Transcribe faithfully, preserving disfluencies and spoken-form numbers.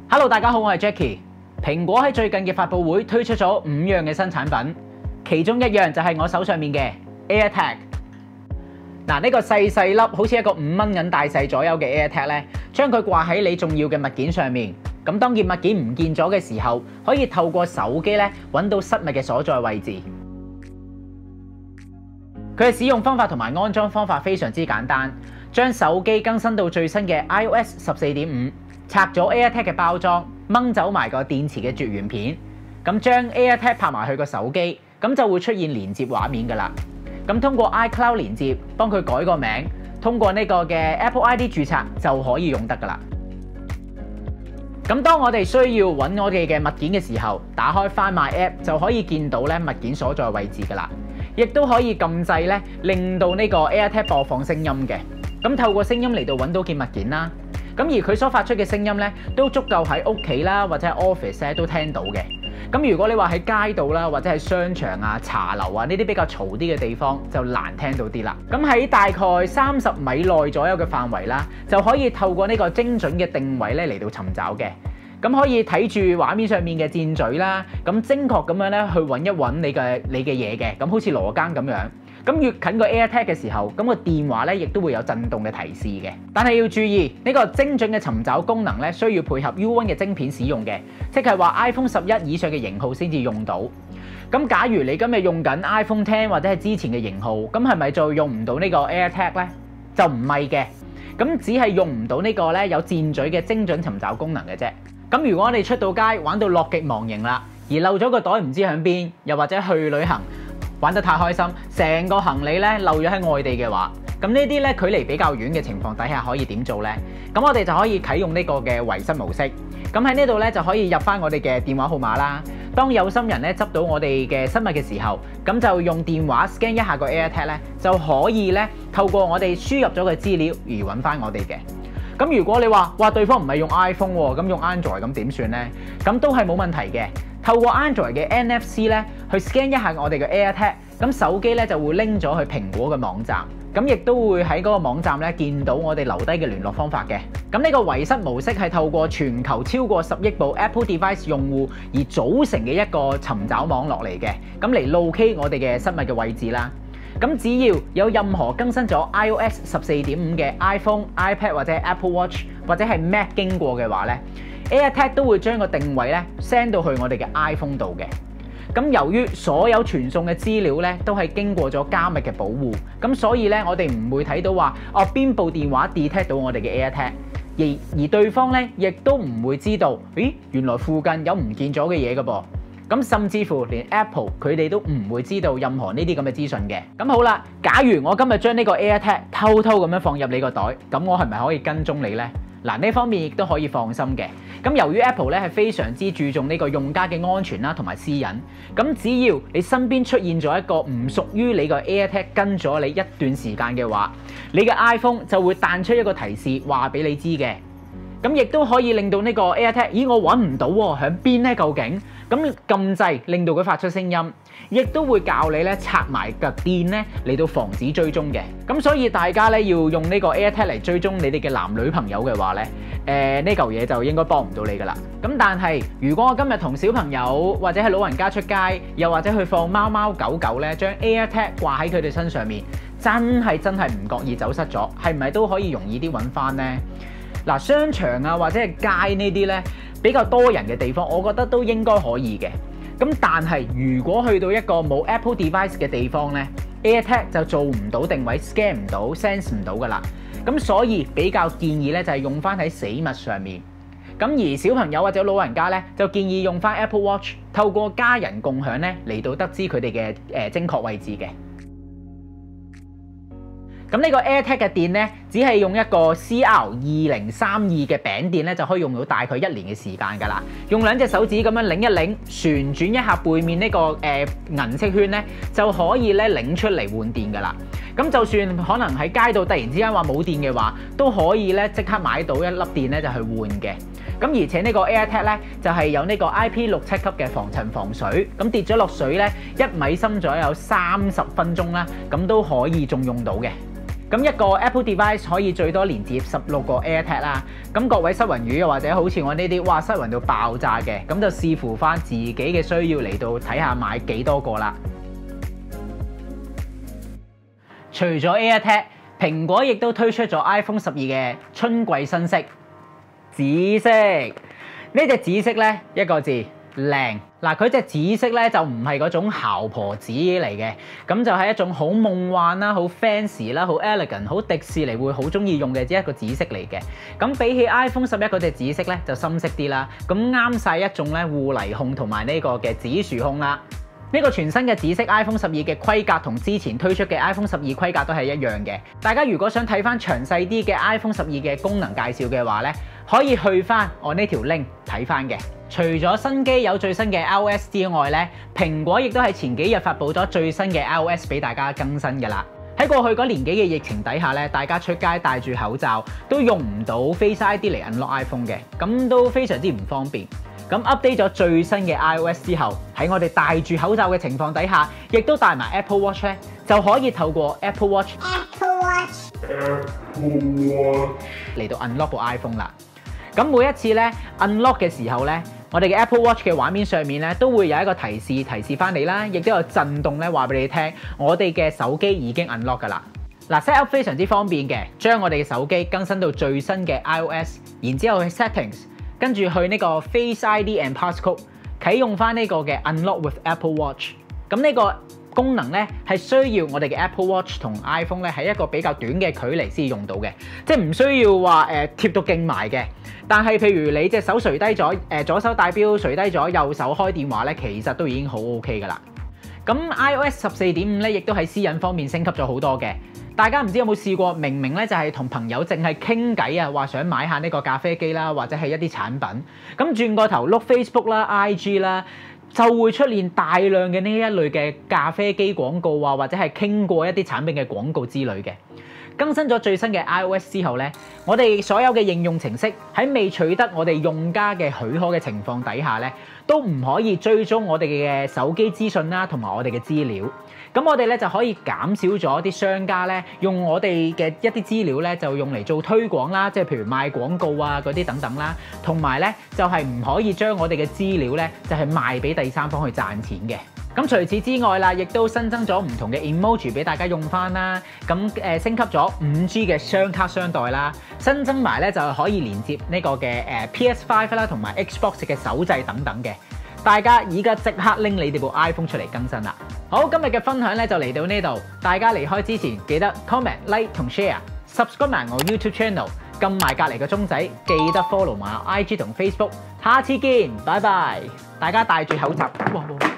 Hello， 大家好，我係 Jackie。蘋果喺最近嘅發布會推出咗五樣嘅新產品，其中一樣就係我手上面嘅 AirTag。嗱，呢個細細粒，好似一個五蚊銀大細左右嘅 AirTag 咧，將佢掛喺你重要嘅物件上面。咁當件物件唔見咗嘅時候，可以透過手機咧揾到失物嘅所在位置。佢嘅使用方法同埋安裝方法非常之簡單，將手機更新到最新嘅 iOS 十四點五。拆咗 AirTag 嘅包裝，掹走埋個電池嘅絕緣片，咁將 AirTag 拍埋去個手機，咁就會出現連接畫面噶啦。咁通過 iCloud 連接，幫佢改個名，通過呢個嘅 Apple I D 註冊就可以用得噶啦。咁當我哋需要揾我哋嘅物件嘅時候，打開 Find My App 就可以見到咧物件所在位置噶啦，亦都可以撳掣咧令到呢個 AirTag 播放聲音嘅。咁透過聲音嚟到揾到件物件啦。咁而佢所發出嘅聲音咧，都足夠喺屋企啦，或者喺 office 咧都聽到嘅。咁如果你話喺街度啦，或者係商場啊、茶樓啊呢啲比較嘈啲嘅地方，就難聽到啲啦。咁喺大概三十米內左右嘅範圍啦，就可以透過呢個精準嘅定位咧嚟到尋找嘅。咁可以睇住畫面上面嘅箭嘴啦，咁精確咁樣咧去揾一揾你嘅你嘅嘢嘅，咁好似羅庚咁樣。咁越近個 AirTag 嘅時候，咁個電話咧亦都會有震動嘅提示嘅。但係要注意呢個精準嘅尋找功能咧，需要配合 U 一 嘅晶片使用嘅，即係話 iPhone 十一以上嘅型號先至用到。咁假如你今日用緊 iPhone X 或者係之前嘅型號，咁係咪就用唔到呢個 AirTag 咧？就唔係嘅，咁只係用唔到呢個咧有箭嘴嘅精準尋找功能嘅啫。咁如果我哋出到街玩到樂極忘形啦，而漏咗個袋唔知喺邊，又或者去旅行玩得太開心，成個行李咧漏咗喺外地嘅話，咁呢啲咧距離比較遠嘅情況底下可以點做呢？咁我哋就可以啟用呢個嘅遺失模式。咁喺呢度咧就可以入翻我哋嘅電話號碼啦。當有心人咧執到我哋嘅失物嘅時候，咁就用電話 scan 一下個 AirTag 咧，就可以咧透過我哋輸入咗嘅資料而揾翻我哋嘅。咁如果你話哇對方唔係用 iPhone 喎，咁用 Android 咁點算呢？咁都係冇問題嘅。透過 Android 嘅 N F C 咧，去 scan 一下我哋嘅 AirTag， 咁手機咧就會拎咗去蘋果嘅網站，咁亦都會喺嗰個網站咧見到我哋留低嘅聯絡方法嘅。咁呢個遺失模式係透過全球超過十億部 Apple Device 用戶而組成嘅一個尋找網絡嚟嘅，咁嚟 locate 我哋嘅失物嘅位置啦。咁只要有任何更新咗 iOS 十四點五嘅 iPhone、iPad 或者 Apple Watch 或者係 Mac 經過嘅話咧，AirTag 都會將個定位咧 send 到去我哋嘅 iPhone 度嘅。咁由於所有傳送嘅資料咧都係經過咗加密嘅保護，咁所以咧我哋唔會睇到話哦邊部電話 detect 到我哋嘅 AirTag， 而而對方咧亦都唔會知道，咦原來附近有唔見咗嘅嘢㗎噃。咁甚至乎連 Apple 佢哋都唔會知道任何呢啲咁嘅資訊嘅。咁好啦，假如我今日將呢個 AirTag 偷偷咁樣放入你個袋，咁我係咪可以跟蹤你呢？嗱，呢方面亦都可以放心嘅。咁由於 Apple 咧係非常之注重呢個用家嘅安全啦同埋私隱，咁只要你身邊出現咗一個唔屬於你個 AirTag 跟咗你一段時間嘅話，你嘅 iPhone 就會彈出一個提示話俾你知嘅。咁亦都可以令到呢個 AirTag， 咦我揾唔到喎，喺邊呢究竟？咁撳掣令到佢發出聲音，亦都會教你咧拆埋個電咧嚟到防止追蹤嘅。咁所以大家咧要用呢個 AirTag 嚟追蹤你哋嘅男女朋友嘅話咧，誒呢嚿嘢就應該幫唔到你噶啦。咁但係如果我今日同小朋友或者係老人家出街，又或者去放貓貓狗狗咧，將 AirTag 掛喺佢哋身上面，真係真係唔覺意走失咗，係唔係都可以容易啲揾翻呢？嗱，商場啊或者係街呢啲咧比較多人嘅地方，我覺得都應該可以嘅。咁但係如果去到一個冇 Apple Device 嘅地方咧 ，AirTag 就做唔到定位 ，scan 唔到 ，sense 唔到噶啦。咁所以比較建議咧就係用翻喺死物上面。咁而小朋友或者老人家咧就建議用翻 Apple Watch， 透過家人共享咧嚟到得知佢哋嘅誒精確位置嘅。咁呢個 AirTag 嘅電咧，只係用一個 C R 二零三二嘅餅電咧，就可以用到大概一年嘅時間㗎啦。用兩隻手指咁樣擰一擰，旋轉一下背面呢個誒銀色圈咧，就可以咧擰出嚟換電㗎啦。咁就算可能喺街度突然之間話冇電嘅話，都可以咧即刻買到一粒電咧就去換嘅。咁而且呢個 AirTag 咧就係有呢個 I P 六七級嘅防塵防水，咁跌咗落水咧一米深左右三十分鐘啦，咁都可以仲用到嘅。 咁一個 Apple device 可以最多連接十六個 AirTag 啦。咁各位失魂魚又或者好似我呢啲，哇失魂到爆炸嘅，咁就視乎翻自己嘅需要嚟到睇下買幾多個啦。除咗 AirTag， 蘋果亦都推出咗 iPhone 十二嘅春季新色紫色。呢隻紫色咧一個字靚。嗱，佢隻紫色咧就唔係嗰種姣婆紫嚟嘅，咁就係一種好夢幻啦、好 fancy 啦、好 elegant、好迪士尼會好中意用嘅一個紫色嚟嘅。咁比起 iPhone 十一嗰隻紫色咧就深色啲啦，咁啱晒一種咧護泥控同埋呢個嘅紫樹控啦。呢個全新嘅紫色 iPhone 十二嘅規格同之前推出嘅 iPhone 十二規格都係一樣嘅。大家如果想睇翻詳細啲嘅 iPhone 十二嘅功能介紹嘅話咧，可以去翻我呢條 link 睇翻嘅。除咗新機有最新嘅 iOS 之外咧，蘋果亦都喺前幾日發布咗最新嘅 iOS 俾大家更新㗎啦。喺過去嗰年幾嘅疫情底下咧，大家出街戴住口罩都用唔到 Face I D 嚟 unlock iPhone 嘅，咁都非常之唔方便。咁 update 咗最新嘅 iOS 之後，喺我哋戴住口罩嘅情況底下，亦都戴埋 Apple Watch 咧，就可以透過 Apple Watch Apple Watch Apple Watch 嚟到 unlock 部 iPhone 啦。咁每一次咧 unlock 嘅時候咧，我哋嘅 Apple Watch 嘅畫面上面咧都會有一個提示提示翻你啦，亦都有震動咧話俾你聽，我哋嘅手機已經 unlock 噶啦。嗱 set up 非常之方便嘅，將我哋嘅手機更新到最新嘅 iOS， 然之後去 settings。跟住去呢個 Face I D and Passcode 啟用翻呢個嘅 Unlock with Apple Watch。咁呢個功能咧係需要我哋嘅 Apple Watch 同 iPhone 咧喺一個比較短嘅距離先用到嘅，即係唔需要話誒、呃、貼到勁埋嘅。但係譬如你隻手垂低咗，誒、呃、左手戴錶垂低咗，右手開電話咧，其實都已經好 OK 噶啦。咁 iOS 十四點五咧，亦都喺私隱方面升級咗好多嘅。大家唔知有冇試過，明明咧就係同朋友淨係傾偈啊，話想買下呢個咖啡機啦，或者係一啲產品，咁轉個頭碌 Facebook 啦、I G 啦，就會出現大量嘅呢一類嘅咖啡機廣告啊，或者係傾過一啲產品嘅廣告之類嘅。更新咗最新嘅 iOS 之後咧，我哋所有嘅應用程式喺未取得我哋用家嘅許可嘅情況底下咧，都唔可以追蹤我哋嘅手機資訊啦，同埋我哋嘅資料。咁我哋咧就可以減少咗啲商家咧用我哋嘅一啲資料咧就用嚟做推廣啦，即係譬如賣廣告啊嗰啲等等啦，同埋咧就係唔可以將我哋嘅資料咧就係賣俾第三方去賺錢嘅。咁除此之外啦，亦都新增咗唔同嘅 emoji 俾大家用翻啦。咁誒升級咗五 G 嘅雙卡雙待啦，新增埋咧就係可以連接呢個嘅誒 P S 五 啦，同埋 Xbox 嘅手掣等等嘅。大家而家即刻拎你哋部 iPhone 出嚟更新啦！好，今日嘅分享咧就嚟到呢度，大家離開之前記得 comment、like 同 share、subscribe 埋我 YouTube channel， 撳埋隔離個鐘仔，記得 follow 埋我 I G 同 Facebook。下次見，拜拜！大家戴住口罩。哇哇